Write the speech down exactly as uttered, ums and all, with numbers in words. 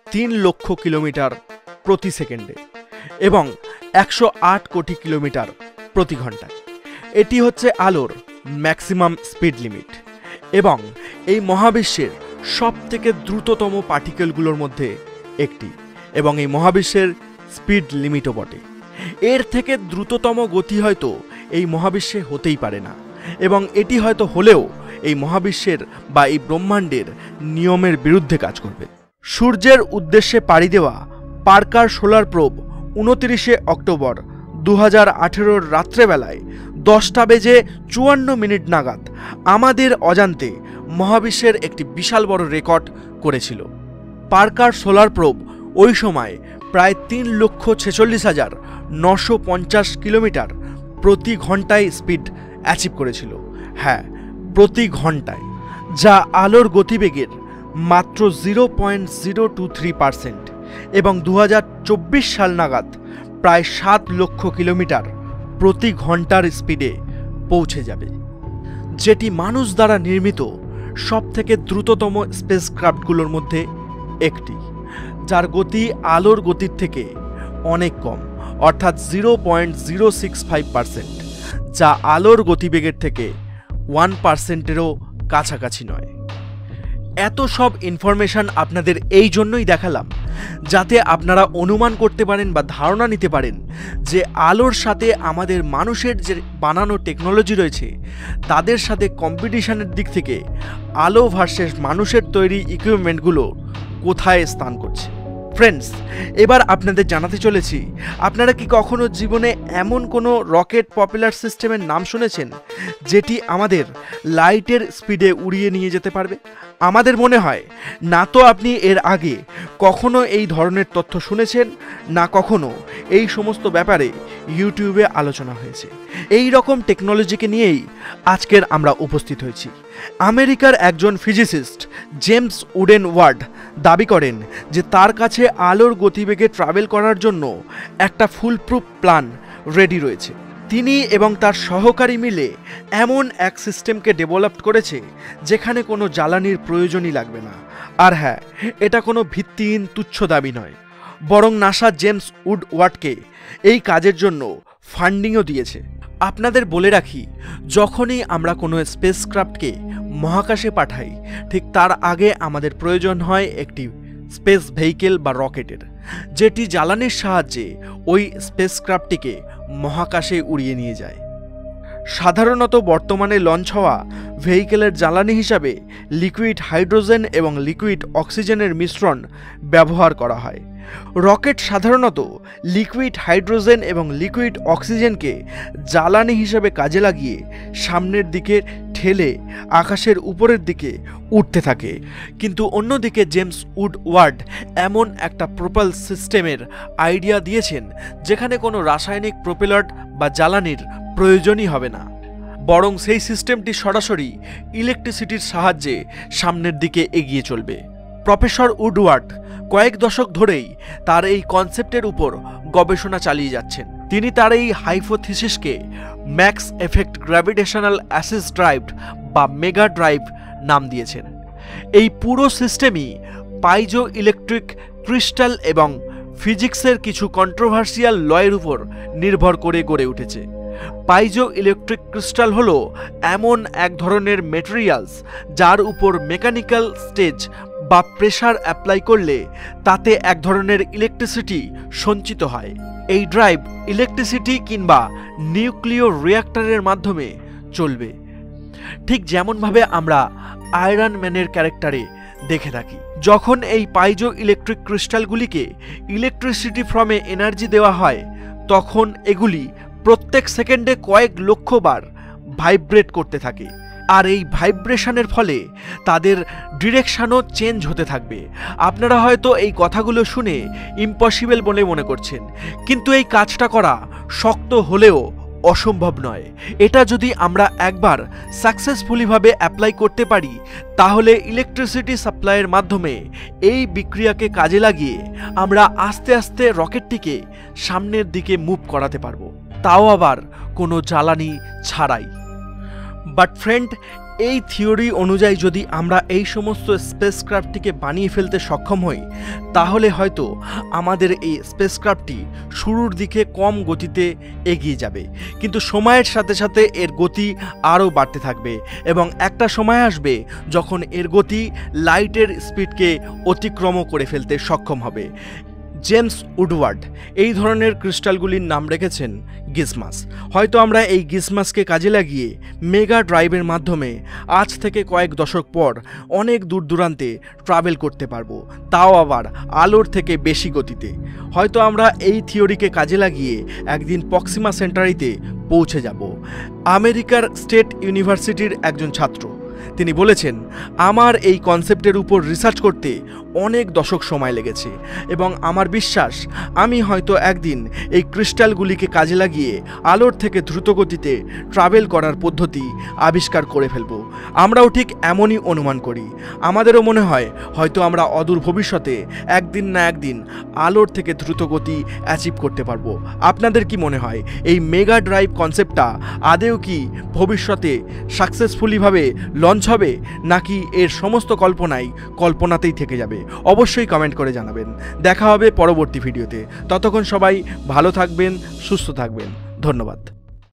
তিন লক্ষ কিলোমিটার প্রতি সেকেন্ডে এবং একশো আট কোটি কিলোমিটার প্রতি ঘন্টায়। এটি হচ্ছে আলোর ম্যাক্সিমাম স্পিড লিমিট এবং এই মহাবিশ্বের সবথেকে দ্রুততম পার্টিকেলগুলোর মধ্যে একটি, এবং এই মহাবিশ্বের স্পিড লিমিটও বটে। এর থেকে দ্রুততম গতি হয়তো এই মহাবিশ্বে হতেই পারে না, এবং এটি হয়তো হলেও এই মহাবিশ্বের বা এই ব্রহ্মাণ্ডের নিয়মের বিরুদ্ধে কাজ করবে। সূর্যের উদ্দেশ্যে পাড়ি দেওয়া পার্কার সোলার প্রোব উনত্রিশে অক্টোবর দু হাজার আঠেরোর রাত্রেবেলায় দশটা বেজে চুয়ান্ন মিনিট নাগাদ আমাদের অজান্তে মহাবিশ্বের একটি বিশাল বড় রেকর্ড করেছিল। পার্কার সোলার প্রোব ওই সময় প্রায় তিন লক্ষ ছেচল্লিশ হাজার নশো পঞ্চাশ কিলোমিটার প্রতি ঘন্টায় স্পিড অ্যাচিভ করেছিল। হ্যাঁ, প্রতি ঘন্টায়, যা আলোর গতিবেগের মাত্র zero point zero two three percent, এবং দু হাজার চব্বিশ সাল নাগাদ প্রায় সাত লক্ষ কিলোমিটার প্রতি ঘন্টার স্পিডে পৌঁছে যাবে, যেটি মানুষ দ্বারা নির্মিত সবথেকে দ্রুততম স্পেসক্রাফটগুলোর মধ্যে একটি, যার গতি আলোর গতির থেকে অনেক কম, অর্থাৎ zero point zero six five percent, যা আলোর গতিবেগের থেকে ওয়ান পার্সেন্টেরও কাছাকাছি নয়। এত সব ইনফরমেশন আপনাদের এই জন্যই দেখালাম যাতে আপনারা অনুমান করতে পারেন বা ধারণা নিতে পারেন যে আলোর সাথে আমাদের মানুষের যে বানানো টেকনোলজি রয়েছে তাদের সাথে কম্পিটিশনের দিক থেকে আলো ভার্সেস মানুষের তৈরি ইকুইপমেন্টগুলো কোথায় স্থান করছে। ফ্রেন্ডস, এবার আপনাদের জানাতে চলেছি, আপনারা কি কখনো জীবনে এমন কোনো রকেট পপুলার সিস্টেমের নাম শুনেছেন যেটি আমাদের লাইটের স্পিডে উড়িয়ে নিয়ে যেতে পারবে? আমাদের মনে হয় না তো আপনি এর আগে কখনো এই ধরনের তথ্য শুনেছেন, না কখনো এই সমস্ত ব্যাপারে ইউটিউবে আলোচনা হয়েছে। এই রকম টেকনোলজিকে নিয়েই আজকের আমরা উপস্থিত হয়েছি। আমেরিকার একজন ফিজিসিস্ট জেমস উডেন ওয়ার্ড দাবি করেন যে তার কাছে আলোর গতিবেগে ট্রাভেল করার জন্য একটা ফুলপ্রুফ প্ল্যান রেডি রয়েছে। তিনি এবং তার সহকারী মিলে এমন এক সিস্টেমকে ডেভেলপ করেছে যেখানে কোনো জ্বালানির প্রয়োজনই লাগবে না। আর হ্যাঁ, এটা কোনো ভিত্তিহীন তুচ্ছ দাবি নয়, বরং নাসা জেমস উড ওয়ার্ডকে এই কাজের জন্য ফান্ডিংও দিয়েছে। আপনাদের বলে রাখি, যখনই আমরা কোনো স্পেসক্রাফটকে মহাকাশে পাঠাই ঠিক তার আগে আমাদের প্রয়োজন হয় একটি স্পেস ভেহিকেল বা রকেটের, যেটি জ্বালানির সাহায্যে ওই স্পেসক্রাফটটিকে মহাকাশে উড়িয়ে নিয়ে যায়। সাধারণত বর্তমানে লঞ্চ হওয়া ভেহিকেলের জ্বালানি হিসাবে লিকুইড হাইড্রোজেন এবং লিকুইড অক্সিজেনের মিশ্রণ ব্যবহার করা হয়। রকেট সাধারণত লিকুইড হাইড্রোজেন এবং লিকুইড অক্সিজেনকে জ্বালানি হিসাবে কাজে লাগিয়ে সামনের দিকে ঠেলে আকাশের উপরের দিকে উঠতে থাকে। কিন্তু অন্যদিকে জেমস উড ওয়ার্ড এমন একটা প্রোপাল সিস্টেমের আইডিয়া দিয়েছেন যেখানে কোনো রাসায়নিক প্রোপেলার বা জ্বালানির প্রয়োজনই হবে না, বরং সেই সিস্টেমটি সরাসরি ইলেকট্রিসিটির সাহায্যে সামনের দিকে এগিয়ে চলবে। প্রফেসর উডওয়ার্ড কয়েক দশক ধরেই তার এই কনসেপ্টের উপর গবেষণা চালিয়ে যাচ্ছেন। তিনি তার এই হাইপোথিসিসকে max effect gravitational assist drive বা মেগা ড্রাইভ নাম দিয়েছেন। এই পুরো সিস্টেমই পাইজো ইলেকট্রিক ক্রিস্টাল এবং ফিজিক্সের কিছু কন্ট্রোভার্সিয়াল লয়ের উপর নির্ভর করে গড়ে উঠেছে। পাইজো ইলেকট্রিক ক্রিস্টাল হলো এমন এক ধরনের মেটেরিয়ালস যার উপর মেকানিক্যাল স্টেজ বা প্রেসার অ্যাপ্লাই করলে তাতে এক ধরনের ইলেকট্রিসিটি সঞ্চিত হয়। এই ড্রাইভ ইলেকট্রিসিটি কিংবা নিউক্লিয় রিঅ্যাক্টরের মাধ্যমে চলবে, ঠিক যেমনভাবে আমরা আয়রন ম্যানের ক্যারেক্টারে দেখে থাকি। যখন এই পাইজো ইলেকট্রিক ক্রিস্টালগুলিকে ইলেকট্রিসিটি ফ্রমে এনার্জি দেওয়া হয় তখন এগুলি প্রত্যেক সেকেন্ডে কয়েক লক্ষ বার ভাইব্রেট করতে থাকে, আর এই ভাইব্রেশনের ফলে তাদের ডিরেকশনও চেঞ্জ হতে থাকবে। আপনারা হয়তো এই কথাগুলো শুনে ইম্পসিবল বলে মনে করছেন, কিন্তু এই কাজটা করা শক্ত হলেও অসম্ভব নয়। এটা যদি আমরা একবার সাকসেসফুলিভাবে অ্যাপ্লাই করতে পারি তাহলে ইলেকট্রিসিটি সাপ্লাইয়ের মাধ্যমে এই বিক্রিয়াকে কাজে লাগিয়ে আমরা আস্তে আস্তে রকেটটিকে সামনের দিকে মুভ করাতে পারবো, তাও আবার কোনো জ্বালানি ছাড়াই। বাট ফ্রেন্ড, এই থিওরি অনুযায়ী যদি আমরা এই সমস্ত স্পেসক্রাফটটিকে বানিয়ে ফেলতে সক্ষম হই, তাহলে হয়তো আমাদের এই স্পেসক্রাফটটি শুরুর দিকে কম গতিতে এগিয়ে যাবে, কিন্তু সময়ের সাথে সাথে এর গতি আরও বাড়তে থাকবে এবং একটা সময় আসবে যখন এর গতি লাইটের স্পিডকে অতিক্রম করে ফেলতে সক্ষম হবে। জেমস উডওয়ার্ড এই ধরনের ক্রিস্টালগুলির নাম রেখেছেন গিজমাস। হয়তো আমরা এই গিজমাসকে কাজে লাগিয়ে মেগা ড্রাইভের মাধ্যমে আজ থেকে কয়েক দশক পর অনেক দূর দূরান্তে ট্রাভেল করতে পারবো, তাও আবার আলোর থেকে বেশি গতিতে। হয়তো আমরা এই থিওরিকে কাজে লাগিয়ে একদিন প্রক্সিমা সেন্টারিতে পৌঁছে যাব। আমেরিকার স্টেট ইউনিভার্সিটির একজন ছাত্র তিনি বলেছেন, আমার এই কনসেপ্টের উপর রিসার্চ করতে অনেক দশক সময় লেগেছে এবং আমার বিশ্বাস আমি হয়তো একদিন এই ক্রিস্টালগুলিকে কাজে লাগিয়ে আলোর থেকে দ্রুতগতিতে ট্রাভেল করার পদ্ধতি আবিষ্কার করে ফেলব। আমরাও ঠিক এমনই অনুমান করি। আমাদেরও মনে হয় হয়তো আমরা অদূর ভবিষ্যতে একদিন না একদিন আলোর থেকে দ্রুতগতি অ্যাচিভ করতে পারবো। আপনাদের কি মনে হয় এই মেগা ড্রাইভ কনসেপ্টটা আদেও কি ভবিষ্যতে সাকসেসফুলিভাবে লঞ্চ হবে, নাকি এর সমস্ত কল্পনাই কল্পনাতেই থেকে যাবে? অবশ্যই কমেন্ট করে জানাবেন। দেখা হবে পরবর্তী ভিডিওতে। ততক্ষণ সবাই ভালো থাকবেন, সুস্থ থাকবেন। ধন্যবাদ।